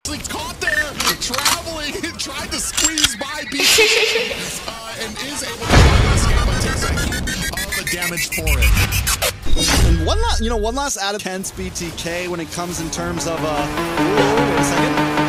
Caught there, traveling, tried to squeeze by BT, and is able to escape, but takes a heap of the damage for it. And one last out of 10 BTK when it comes in terms of wait a second.